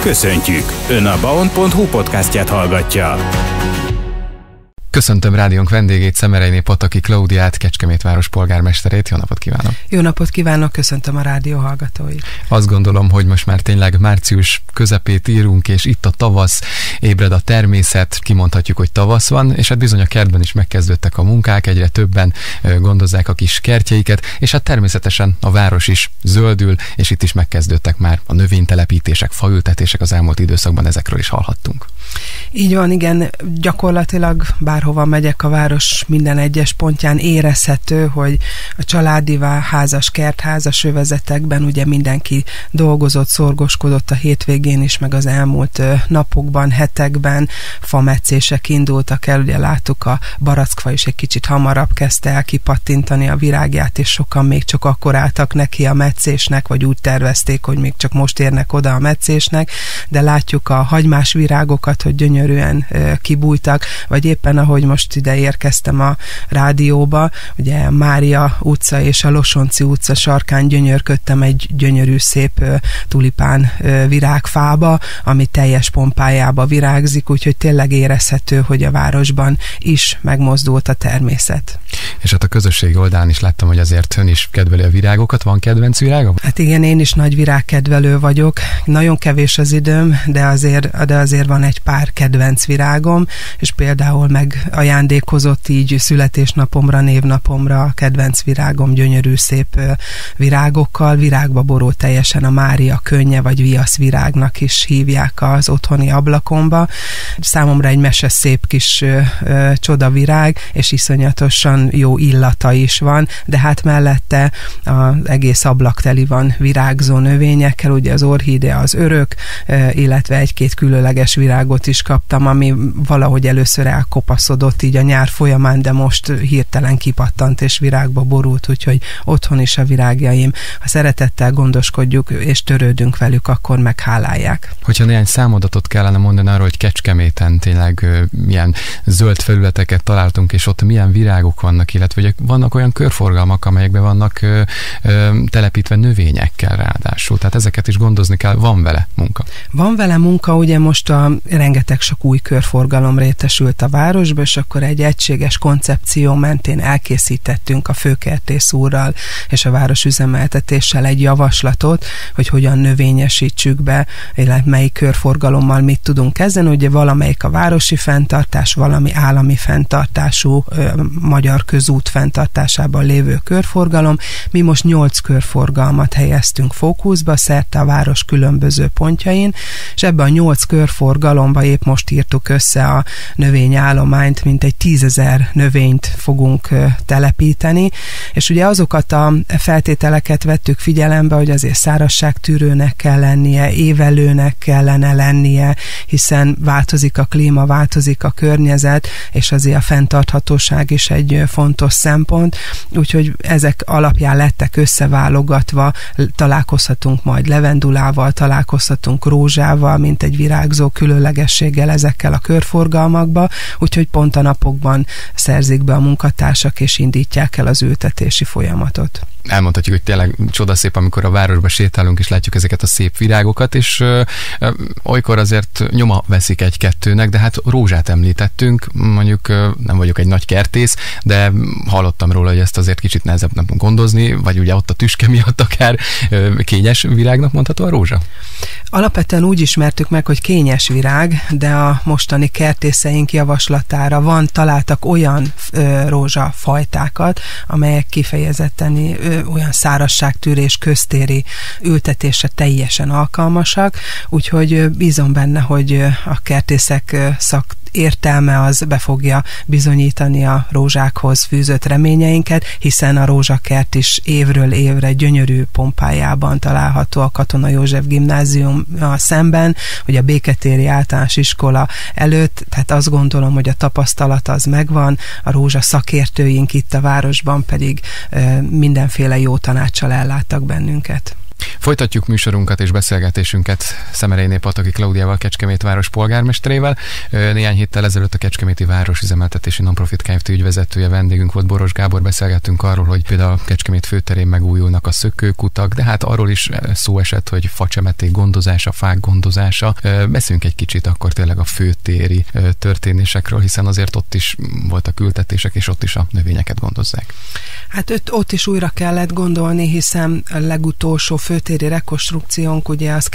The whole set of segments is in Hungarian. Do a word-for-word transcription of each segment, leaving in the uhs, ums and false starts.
Köszöntjük! Ön a baon pont hu podcastját hallgatja. Köszöntöm rádiónk vendégét, Szemereiné Pataki Klaudiát, Kecskemét város polgármesterét. Jó napot kívánok! Jó napot kívánok, köszöntöm a rádió hallgatóit. Azt gondolom, hogy most már tényleg március közepét írunk, és itt a tavasz, ébred a természet, kimondhatjuk, hogy tavasz van, és hát bizony a kertben is megkezdődtek a munkák, egyre többen gondozzák a kis kertjeiket, és hát természetesen a város is zöldül, és itt is megkezdődtek már a növénytelepítések, faültetések, az elmúlt időszakban ezekről is hallhattunk. Így van, igen, gyakorlatilag bárhova megyek a város minden egyes pontján érezhető, hogy a családi házas, kertházas övezetekben ugye mindenki dolgozott, szorgoskodott a hétvégén is, meg az elmúlt napokban, hetekben fametszések indultak el, ugye láttuk, a barackfa is egy kicsit hamarabb kezdte el kipattintani a virágját, és sokan még csak akkor álltak neki a metszésnek, vagy úgy tervezték, hogy még csak most érnek oda a metszésnek, de látjuk a hagymás virágokat, hogy gyönyörűen kibújtak, vagy éppen ahogy most ide érkeztem a rádióba, ugye Mária utca és a Losonci utca sarkán gyönyörködtem egy gyönyörű szép tulipán virágfába, ami teljes pompájába virágzik, úgyhogy tényleg érezhető, hogy a városban is megmozdult a természet. És hát a közösségi oldalán is láttam, hogy azért ön is kedveli a virágokat. Van kedvenc virága? Hát igen, én is nagy virágkedvelő vagyok. Nagyon kevés az időm, de azért, de azért van egy pár kedvenc virágom, és például megajándékozott így születésnapomra, névnapomra a kedvenc virágom gyönyörű szép virágokkal, virágba borult teljesen a Mária könnye, vagy viasz virágnak is hívják az otthoni ablakomba. Számomra egy mese szép kis ö, ö, csodavirág, és iszonyatosan jó illata is van, de hát mellette az egész ablak teli van virágzó növényekkel, ugye az orchidea az örök, ö, illetve egy-két különleges virágot is kaptam, ami valahogy először elkopaszodott így a nyár folyamán, de most hirtelen kipattant és virágba borult, úgyhogy otthon is a virágjaim, ha szeretettel gondoskodjuk és törődünk velük, akkor meghálálják. Hogyha néhány számadatot kellene mondani arról, hogy Kecskeméten tényleg ö, milyen zöld felületeket találtunk, és ott milyen virágok vannak, illetve hogy vannak olyan körforgalmak, amelyekben vannak ö, ö, telepítve növényekkel ráadásul. Tehát ezeket is gondozni kell, van vele munka. Van vele munka, ugye most a rengeteg sok új körforgalom rétesült a városba, és akkor egy egységes koncepció mentén elkészítettünk a főkertész úrral és a városüzemeltetéssel egy javaslatot, hogy hogyan növényesítsük be, illetve melyik körforgalommal mit tudunk kezdeni. Ugye valamelyik a városi fenntartás, valami állami fenntartású ö, magyar közút fenntartásában lévő körforgalom. Mi most nyolc körforgalmat helyeztünk fókuszba, szerte a város különböző pontjain, és ebben a nyolc körforgalomba épp most írtuk össze a növényállományt, mint egy tízezer növényt fogunk telepíteni, és ugye azokat a feltételeket vettük figyelembe, hogy azért szárazságtűrőnek kell lennie, évelőnek kellene lennie, hiszen változik a klíma, változik a környezet, és azért a fenntarthatóság is egy fontos szempont, úgyhogy ezek alapján lettek összeválogatva, találkozhatunk majd levendulával, találkozhatunk rózsával, mint egy virágzó különlegességgel ezekkel a körforgalmakba, úgyhogy pont a napokban szerzik be a munkatársak, és indítják el az ültetési folyamatot. Elmondhatjuk, hogy tényleg csodaszép, amikor a városba sétálunk, és látjuk ezeket a szép virágokat, és ö, ö, olykor azért nyoma veszik egy-kettőnek, de hát rózsát említettünk, mondjuk ö, nem vagyok egy nagy kertész, de hallottam róla, hogy ezt azért kicsit nehezebb napon gondozni, vagy ugye ott a tüske miatt akár ö, kényes virágnak mondható a rózsa? Alapvetően úgy ismertük meg, hogy kényes virág, de a mostani kertészeink javaslatára van, találtak olyan ö, rózsafajtákat, amelyek kifejezetten ö, olyan szárazságtűrés, köztéri ültetésre teljesen alkalmasak, úgyhogy bízom benne, hogy a kertészek szak értelme az be fogja bizonyítani a rózsákhoz fűzött reményeinket, hiszen a rózsakert is évről évre gyönyörű pompájában található a Katona József Gimnáziummal szemben, hogy a Béketéri Általános Iskola előtt, tehát azt gondolom, hogy a tapasztalat az megvan, a rózsa szakértőink itt a városban pedig e, mindenféle jó tanáccsal elláttak bennünket. Folytatjuk műsorunkat és beszélgetésünket Szemerényné Pataki Klaudiával, Kecskemét város polgármesterével. Néhány héttel ezelőtt a Kecskeméti Városüzemeltetési Nonprofit Kft. Ügyvezetője vendégünk volt, Boros Gábor. Beszélgettünk arról, hogy például a Kecskemét főterén megújulnak a szökőkutak, de hát arról is szó esett, hogy facsemeték gondozása, fák gondozása. Beszéljünk egy kicsit akkor tényleg a főtéri történésekről, hiszen azért ott is voltak ültetések, és ott is a növényeket gondozzák. Hát ott, ott is újra kellett gondolni, hiszen a legutolsó főtéri rekonstrukciónk ugye az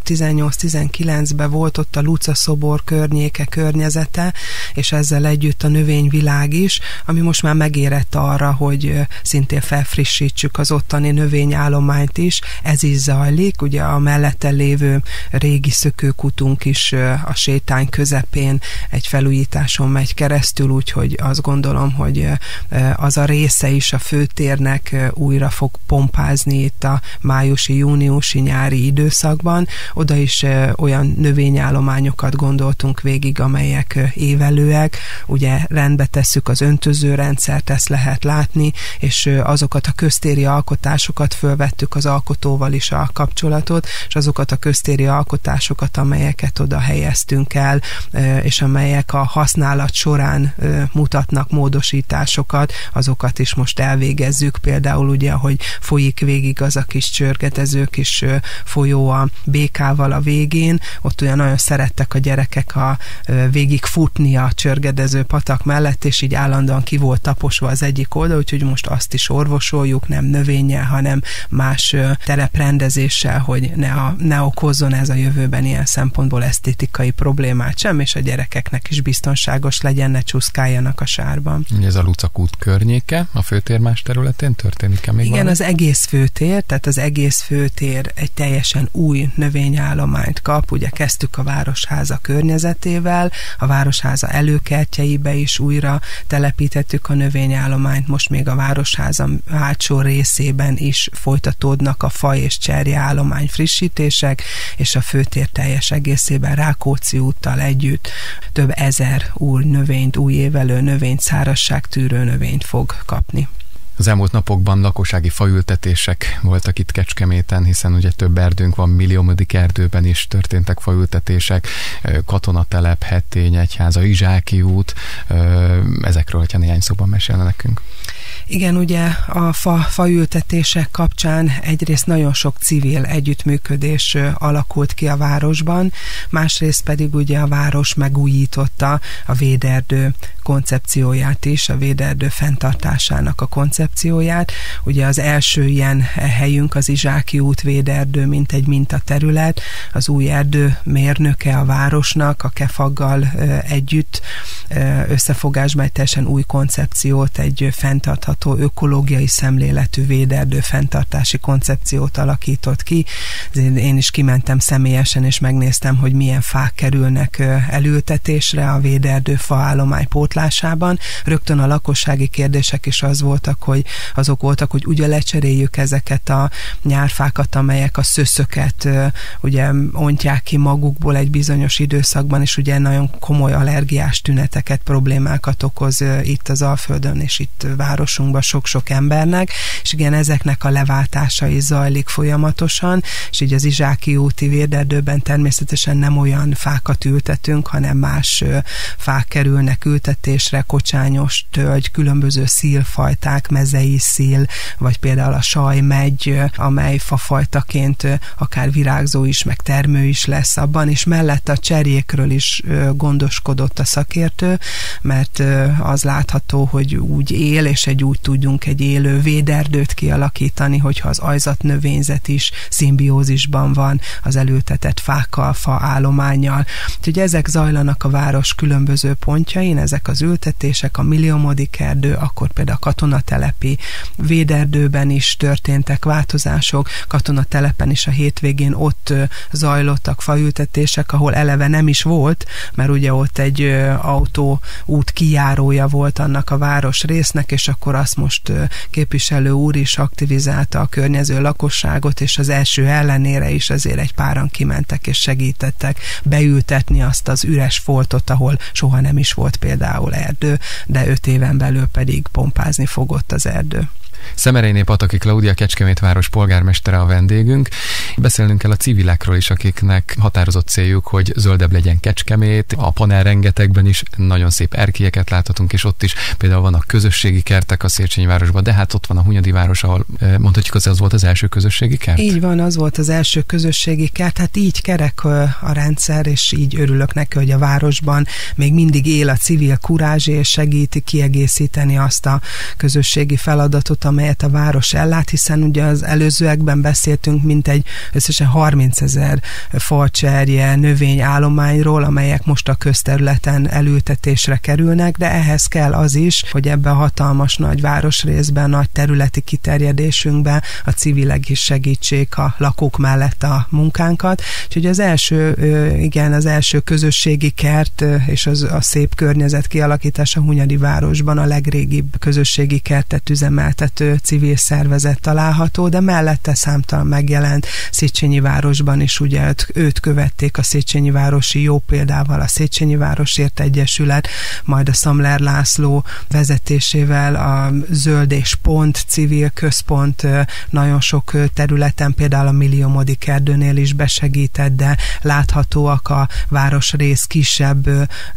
kétezer-tizennyolc-tizenkilencben volt, ott a Luca szobor környéke, környezete, és ezzel együtt a növényvilág is, ami most már megérett arra, hogy szintén felfrissítsük az ottani növényállományt is. Ez is zajlik, ugye a mellette lévő régi szökőkutunk is a sétány közepén egy felújításon megy keresztül, úgyhogy azt gondolom, hogy az a része is a főtérnek újra fog pompázni itt a májusi, júniusi, nyári időszakban. Oda is olyan növényállományokat gondoltunk végig, amelyek évelőek. Ugye rendbe tesszük az öntözőrendszert, ezt lehet látni, és azokat a köztéri alkotásokat fölvettük az alkotóval is a kapcsolatot, és azokat a köztéri alkotásokat, amelyeket oda helyeztünk el, és amelyek a használat során mutatnak módosításokat, azokat is most elvégezzük. Például ugye, hogy folyik végig az a kis csörgetező kis folyó a békával a végén, ott olyan nagyon szerettek a gyerekek a végig futni a csörgedező patak mellett, és így állandóan ki volt taposva az egyik oldal, úgyhogy most azt is orvosoljuk, nem növényel, hanem más tereprendezéssel, hogy ne, a, ne okozzon ez a jövőben ilyen szempontból esztétikai problémát sem, és a gyerekeknek is biztonságos legyen, ne csúszkáljanak a sárban. Ez a Lucakút környéke, a főtér más területén történik-e még? Igen, valami? az egész főtér, tehát az egész főtér egy teljesen új növényállományt kap. Ugye kezdtük a Városháza környezetével, a Városháza előkertjeibe is újra telepítettük a növényállományt, most még a Városháza hátsó részében is folytatódnak a fa és cserjeállomány frissítések, és a főtér teljes egészében Rákóczi úttal együtt több ezer új növényt, új évelő növényt, szárazságtűrő növényt fog kapni. Az elmúlt napokban lakossági faültetések voltak itt Kecskeméten, hiszen ugye több erdőnk van, Milliómodik erdőben is történtek faültetések, Katonatelep, Hettény, Egyháza, Izsáki út, ezekről, hogyha néhány szóban mesélne nekünk. Igen, ugye a fa, faültetések kapcsán egyrészt nagyon sok civil együttműködés alakult ki a városban, másrészt pedig ugye a város megújította a véderdő koncepcióját is, a véderdő fenntartásának a koncepcióját. Ugye az első ilyen helyünk az Izsáki út véderdő, mint egy mintaterület, az új erdő mérnöke a városnak, a Kefaggal együtt összefogásban egy teljesen új koncepciót, egy fenntartható ökológiai szemléletű véderdő fenntartási koncepciót alakított ki. Én is kimentem személyesen, és megnéztem, hogy milyen fák kerülnek elültetésre a véderdő faállomány pótlásában. Rögtön a lakossági kérdések is az voltak, hogy azok voltak, hogy ugye lecseréljük ezeket a nyárfákat, amelyek a szöszöket ugye ontják ki magukból egy bizonyos időszakban, és ugye nagyon komoly allergiás tüneteket, problémákat okoz itt az Alföldön, és itt városunkban sok-sok embernek, és igen, ezeknek a leváltása is zajlik folyamatosan, és így az Izsáki úti véderdőben természetesen nem olyan fákat ültetünk, hanem más fák kerülnek ültetésre, kocsányos tölgy, különböző szílfajták, mezei szíl, vagy például a sajmegy, amely fafajtaként akár virágzó is, meg termő is lesz abban, és mellett a cserjékről is gondoskodott a szakértő, mert az látható, hogy úgy él, és egy úgy tudjunk egy élő véderdőt kialakítani, hogyha az ajzatnövényzet is szimbiózisban van az elültetett fákkal, faállománnyal. Úgyhogy ezek zajlanak a város különböző pontjain, ezek az ültetések, a Milliómodik erdő, akkor például a Katonatelepi véderdőben is történtek változások, Katonatelepen is a hétvégén ott zajlottak faültetések, ahol eleve nem is volt, mert ugye ott egy autóút kijárója volt annak a város résznek, és akkor azt most képviselő úr is aktivizálta a környező lakosságot, és az első ellenére is azért egy páran kimentek és segítettek beültetni azt az üres foltot, ahol soha nem is volt például erdő, de öt éven belül pedig pompázni fogott az erdő. Szemerényné Pataki Klaudia, Kecskemét város polgármestere a vendégünk. Beszélnünk kell a civilekről is, akiknek határozott céljuk, hogy zöldebb legyen Kecskemét. A panel rengetegben is nagyon szép erkélyeket láthatunk, és ott is például vannak közösségi kertek a Széchenyi városban, de hát ott van a Hunyadi város, ahol mondhatjuk, az az volt az első közösségi kert? Így van, az volt az első közösségi kert. Hát így kerek a rendszer, és így örülök neki, hogy a városban még mindig él a civil kurázs, és segíti kiegészíteni azt a közösségi feladatot, amelyet a város ellát, hiszen ugye az előzőekben beszéltünk mintegy összesen harmincezer facserje növényállományról, amelyek most a közterületen elültetésre kerülnek, de ehhez kell az is, hogy ebben a hatalmas nagy városrészben, nagy területi kiterjedésünkben a civilek is segítsék a lakók mellett a munkánkat. Úgyhogy az első, igen, az első közösségi kert és az a szép környezet kialakítása Hunyadi városban a legrégibb közösségi kertet üzemeltető civil szervezet található, de mellette számtalan megjelent Széchenyi városban is, ugye őt követték a Széchenyi városi jó példával a Széchenyi Városért Egyesület, majd a Szamler László vezetésével a Zöld és Pont civil központ nagyon sok területen, például a Milliómodik erdőnél is besegített, de láthatóak a városrész kisebb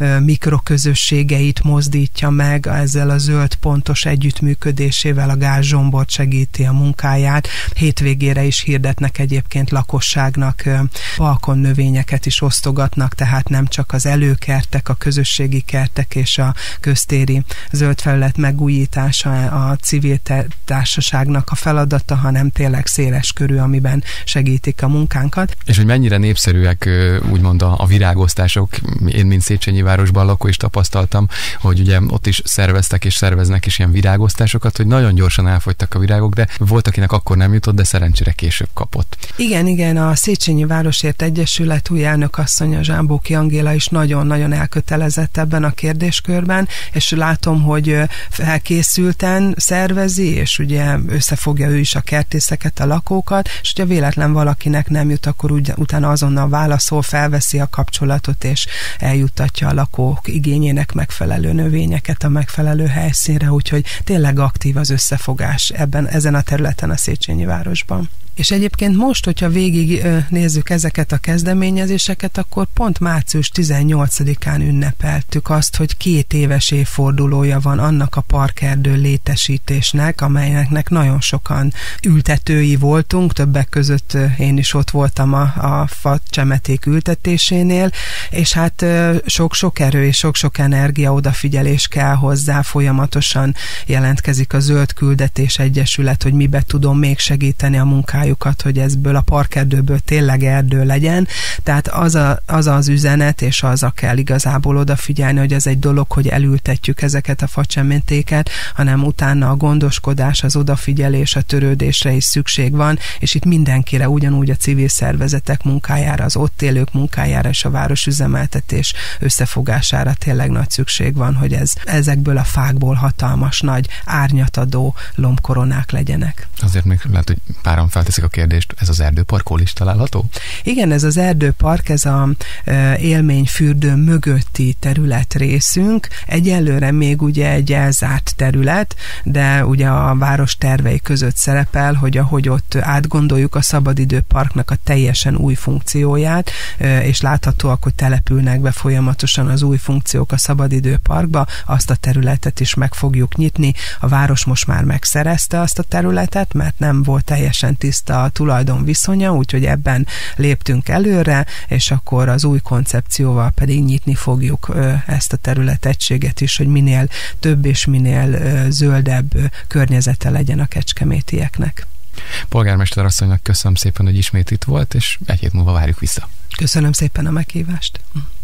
mikroközösségeit mozdítja meg, ezzel a Zöld Pontos együttműködésével a Gáz Zsombor segíti a munkáját. Hétvégére is hirdetnek egyébként lakosságnak, balkonnövényeket is osztogatnak, tehát nem csak az előkertek, a közösségi kertek és a köztéri zöld felület megújítása a civil társaságnak a feladata, hanem tényleg széles körű, amiben segítik a munkánkat. És hogy mennyire népszerűek úgymond a, a virágosztások, én mint Széchenyi városban lakó is tapasztaltam, hogy ugye ott is szerveztek és szerveznek is ilyen virágosztásokat, hogy nagyon gyorsan elfogytak a virágok, de volt, akinek akkor nem jutott, de szerencsére később kapott. Igen, igen, a Széchenyi Városért Egyesület új elnökasszonya, Zsámbóki Angéla is nagyon-nagyon elkötelezett ebben a kérdéskörben, és látom, hogy felkészülten szervezi, és ugye összefogja ő is a kertészeket, a lakókat, és hogyha véletlen valakinek nem jut, akkor úgy, utána azonnal válaszol, felveszi a kapcsolatot, és eljuttatja a lakók igényének megfelelő növényeket a megfelelő helyszínre, úgyhogy tényleg aktív az összefogás ebben, ezen a területen a Széchenyi városban. És egyébként most, hogyha végig nézzük ezeket a kezdeményezéseket, akkor pont március tizennyolcadikán ünnepeltük azt, hogy két éves évfordulója van annak a parkerdő létesítésnek, amelynek nagyon sokan ültetői voltunk, többek között én is ott voltam a, a facsemeték ültetésénél, és hát sok-sok erő és sok-sok energia, odafigyelés kell hozzá, folyamatosan jelentkezik a Zöld Küldetés Egyesület, hogy mibe tudom még segíteni a munkájukat, hogy ezből a parkerdőből tényleg erdő legyen. Tehát az, a, az az üzenet, és az a kell igazából odafigyelni, hogy ez egy dolog, hogy elültetjük ezeket a facsemetéket, hanem utána a gondoskodás, az odafigyelés, a törődésre is szükség van, és itt mindenkire, ugyanúgy a civil szervezetek munkájára, az ott élők munkájára és a városüzemeltetés összefogására tényleg nagy szükség van, hogy ez, ezekből a fákból hatalmas nagy árnyatadó lombkoronák legyenek. Azért még lehet, hogy páran felteszik a kérdést, ez az erdőpark hol is található? Igen, ez az erdőpark, ez a e, élményfürdő mögötti területrészünk. Egyelőre még ugye egy elzárt terület, de ugye a város tervei között szerepel, hogy ahogy ott átgondoljuk a szabadidőparknak a teljesen új funkcióját, e, és láthatóak, hogy települnek be folyamatosan az új funkciók a szabadidőparkba, azt a területet is meg fogjuk nyitni. A város most már megszerezte azt a területet, mert nem volt teljesen tiszta a tulajdon viszonya, úgyhogy ebben léptünk előre, és akkor az új koncepcióval pedig nyitni fogjuk ezt a területegységet is, hogy minél több és minél zöldebb környezete legyen a kecskemétieknek. Polgármester asszonynak köszönöm szépen, hogy ismét itt volt, és egy hét múlva várjuk vissza. Köszönöm szépen a meghívást.